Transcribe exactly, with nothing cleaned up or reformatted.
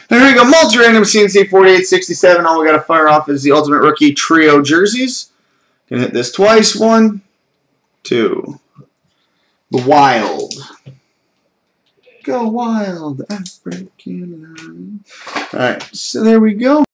There we go. Multi Random C and C forty-eight sixty-seven. All we got to fire off is the Ultimate Rookie Trio jerseys. Gonna hit this twice. One, two. The Wild. Go Wild. African. Alright, so there we go.